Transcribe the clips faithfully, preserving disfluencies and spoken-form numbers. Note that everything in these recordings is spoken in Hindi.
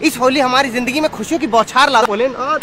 इस होली हमारी जिंदगी में खुशियों की बौछार ला। बोले ना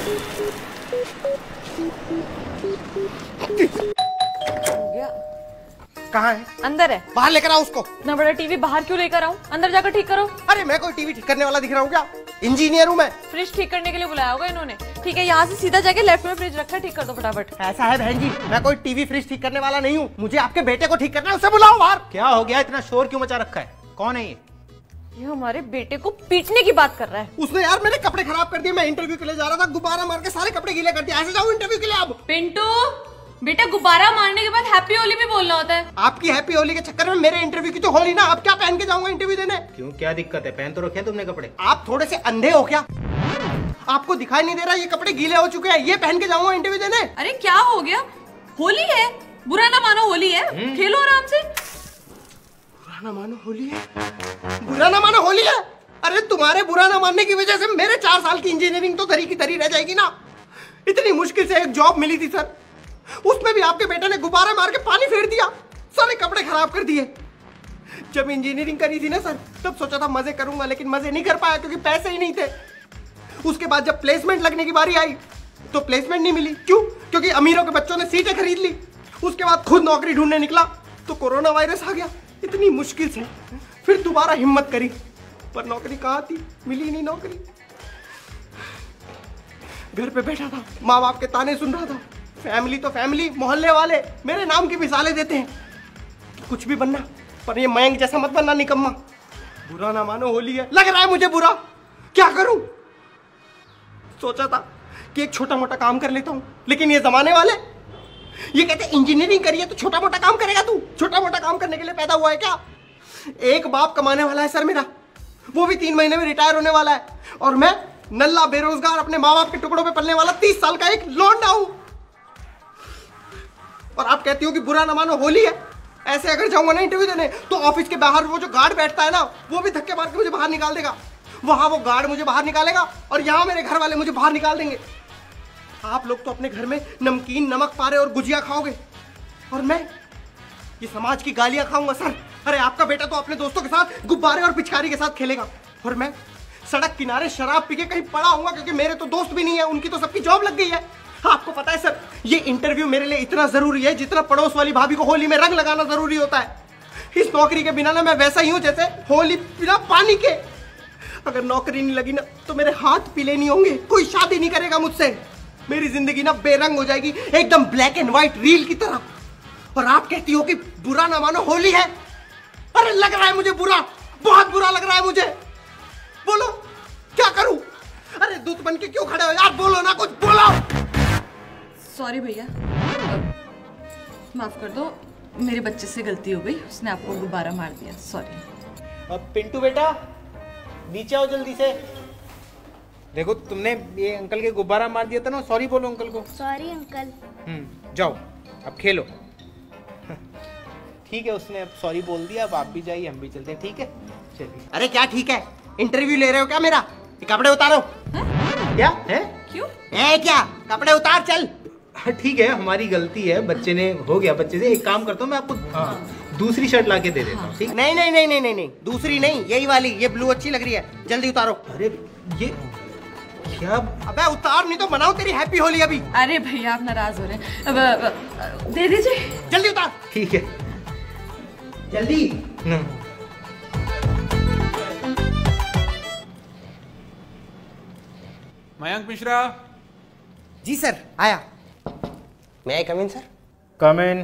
कहाँ है? अंदर है। बाहर लेकर आओ उसको। इतना बड़ा टीवी बाहर क्यों लेकर आऊं? अंदर जाकर ठीक करो। अरे मैं कोई टीवी ठीक करने वाला दिख रहा हूँ क्या? इंजीनियर हूँ मैं। फ्रिज ठीक करने के लिए बुलाया होगा इन्होंने। ठीक है, यहाँ से सीधा जाके लेफ्ट में फ्रिज रखा है, ठीक कर दो फटाफट। ऐसा है बहन जी, मैं कोई टीवी फ्रिज ठीक करने वाला नहीं हूँ। मुझे आपके बेटे को ठीक करना है, उसे बुलाओ बाहर। क्या हो गया? इतना शोर क्यों मचा रखा है? कौन है ये? ये हमारे बेटे को पीटने की बात कर रहा है। उसने यार मेरे कपड़े खराब कर दिए। मैं इंटरव्यू के लिए जा रहा था, गुब्बारा मार के सारे कपड़े गीले कर दिए। ऐसे जाऊँ इंटरव्यू के लिए? अब पिंटू बेटा, गुब्बारा मारने के बाद हैप्पी होली भी बोलना होता है। आपकी हैप्पी होली के चक्कर में मेरे इंटरव्यू की तो होली ना। अब क्या पहन के जाऊंगा इंटरव्यू देने? क्यों, क्या दिक्कत है? पहन तो रखे तुमने कपड़े। आप थोड़े से अंधे हो क्या? आपको दिखाई नहीं दे रहा ये कपड़े गीले हो चुके हैं? ये पहन के जाऊंगा इंटरव्यू देने? अरे क्या हो गया? होली है, बुरा ना मानो होली है, खेलो आराम से। बुरा ना मानो होली है, बुरा ना मानो होली है। अरे तुम्हारे बुरा ना मानने की वजह से मेरे चार साल की इंजीनियरिंग तो धरी की धरी रह जाएगी ना। इतनी मुश्किल से एक जॉब मिली थी सर, उसमें भी आपके बेटे ने गुब्बारा मार के पानी फेर दिया, सारे कपड़े खराब कर दिए। जब इंजीनियरिंग करी थी ना सर, तब सोचा था मजे करूंगा, लेकिन मजे नहीं कर पाया क्योंकि पैसे ही नहीं थे। उसके बाद जब प्लेसमेंट लगने की बारी आई तो प्लेसमेंट नहीं मिली। क्यों? क्योंकि अमीरों के बच्चों ने सीटें खरीद ली। उसके बाद खुद नौकरी ढूंढने निकला तो कोरोना वायरस आ गया। इतनी मुश्किल से फिर दोबारा हिम्मत करी, पर नौकरी कहाँ थी, मिली नहीं नौकरी। घर पे बैठा था, माँ बाप के ताने सुन रहा था। फैमिली तो फैमिली, मोहल्ले वाले मेरे नाम की मिसालें देते हैं कि कुछ भी बनना, पर ये मयंक जैसा मत बनना निकम्मा। बुरा ना मानो होली है, लग रहा है मुझे बुरा। क्या करूं? सोचा था कि एक छोटा मोटा काम कर लेता हूं, लेकिन ये जमाने वाले ये कहते इंजीनियरिंग करिए तो छोटा मोटा काम करेगा। तू छोटा मोटा काम करने के लिए पैदा हुआ है क्या? एक बाप कमाने वाला है सर मेरा, वो भी तीन महीने में रिटायर होने वाला है, और मैं नल्ला बेरोजगार अपने माँ बाप के टुकड़ों पे पलने वाला तीस साल का एक लौंडा हूं। और आप कहती हो कि बुरा ना मानो होली है। ऐसे अगर जाऊंगा ना इंटरव्यू देने तो ऑफिस के बाहर वो जो गार्ड बैठता है ना, वो भी धक्के मार के मुझे बाहर निकाल देगा। वहां वो गार्ड मुझे बाहर निकालेगा और यहाँ मेरे घर वाले मुझे बाहर निकाल देंगे। आप लोग तो अपने घर में नमकीन, नमक पारे और गुजिया खाओगे, और मैं ये समाज की गालियां खाऊंगा सर। अरे आपका बेटा तो अपने दोस्तों के साथ गुब्बारे और पिचकारी के साथ खेलेगा, और मैं सड़क किनारे शराब पी के कहीं पड़ा हूंगा, क्योंकि मेरे तो दोस्त भी नहीं है, उनकी तो सबकी जॉब लग गई है। आपको पता है सर, ये इंटरव्यू मेरे लिए इतना जरूरी है जितना पड़ोस वाली भाभी को होली में रंग लगाना जरूरी होता है। इस नौकरी के बिना ना मैं वैसा ही हूं जैसे होली बिना पानी के। अगर नौकरी नहीं लगी ना तो मेरे हाथ पीले नहीं होंगे, कोई शादी नहीं करेगा मुझसे, मेरी जिंदगी ना बेरंग हो जाएगी, एकदम ब्लैक एंड व्हाइट रील की तरह। और आप कहती हो कि बुरा ना मानो होली है। अरे लग रहा है मुझे बुरा, बहुत बुरा लग रहा है मुझे। बोलो क्या करूं? अरे दूत बन के क्यों खड़े हो यार? बोलो ना, कुछ बोलो। सॉरी भैया, माफ कर दो, मेरे बच्चे से गलती हो गई, उसने आपको गुब्बारा मार दिया, सॉरी। अब पिंटू बेटा नीचे आओ जल्दी से। देखो तुमने ये अंकल के गुब्बारा मार दिया था ना, सॉरी बोलो अंकल को। Sorry uncle. हम्म जाओ अब खेलो। ठीक है, उसने अब सॉरी बोल दिया, अब आप भी जाइए, हम भी चलते हैं। ठीक है चलिए। अरे क्या ठीक है? इंटरव्यू ले रहे हो क्या मेरा? ये कपड़े उतारो। है? क्या है? क्यों है क्या? कपड़े उतार चल। ठीक है, हमारी गलती है, बच्चे ने हो गया बच्चे से। एक काम करता हूँ मैं आपको हाँ, दूसरी शर्ट लाके दे देता हूँ। ठीक? नहीं नहीं नहीं नहीं नहीं नहीं, दूसरी नहीं, यही वाली, ये ब्लू अच्छी लग रही है, जल्दी उतारो। अरे ये क्या? अबे उतार, नहीं तो मनाओ तेरी हैप्पी होली अभी। अरे भैया आप नाराज हो रहे हैं, अब, अब, दे दीजिए। जल्दी उतार। ठीक है जल्दी। मयंक मिश्रा। जी सर, आया। मैं कम इन सर? कम इन।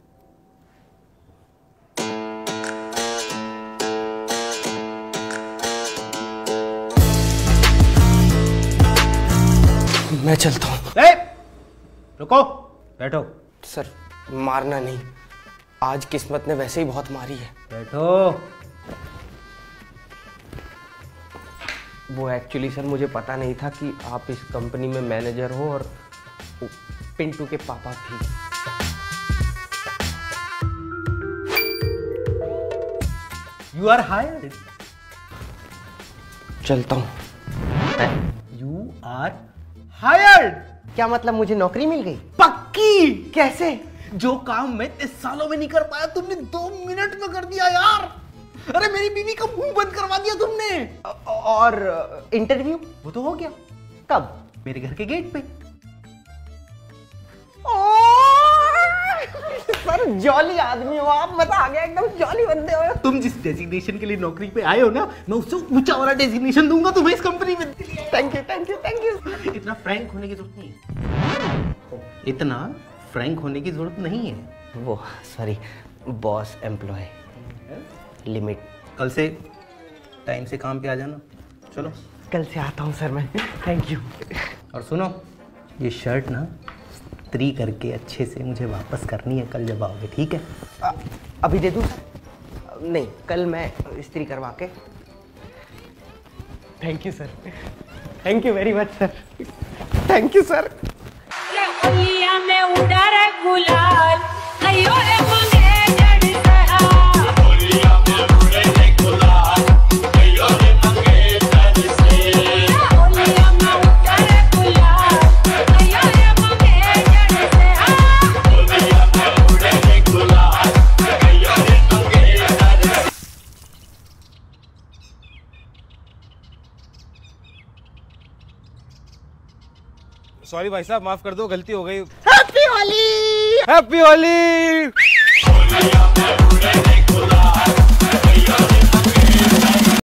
मैं चलता हूँ। रुको, बैठो। सर मारना नहीं, आज किस्मत ने वैसे ही बहुत मारी है। बैठो। वो एक्चुअली सर मुझे पता नहीं था कि आप इस कंपनी में मैनेजर हो, और पिंटू के पापा भी। You are hired. चलता हूँ। You are hired. क्या मतलब मुझे नौकरी मिल गई? पक्की। कैसे? जो काम मैं इस सालों में नहीं कर पाया तुमने दो मिनट में कर दिया यार। अरे मेरी बीवी का मुंह बंद करवा दिया तुमने। और इंटरव्यू? वो तो हो गया। कब? मेरे घर के गेट पे। सर जॉली आदमी हो आप, मजा आ गया, एकदम जॉली बंदे हो। तुम जिस डेजिग्नेशन के लिए नौकरी पे आए हो ना, मैं उससे ऊंचा वाला डेजिग्नेशन दूंगा तुम्हें इस कंपनी में। Thank you thank you thank you. इतना फ्रैंक होने की जरूरत नहीं है। इतना फ्रैंक होने की जरूरत नहीं है। वो सॉरी, बॉस एम्प्लॉय लिमिट। कल से टाइम से काम पे आ जाना। चलो कल से आता हूँ सर मैं। Thank you. और सुनो, ये शर्ट ना इस्त्री करके अच्छे से मुझे वापस करनी है कल जब आओगे, ठीक है? आ, अभी दे दूँ सर? नहीं, कल मैं इस्त्री करवा के। Thank you sir, thank you very much sir, thank you sir. में उड़ा रे गुलाल, अयो रे सॉरी भाई साहब, माफ कर दो, गलती हो गई। हैप्पी होली। हैप्पी होली।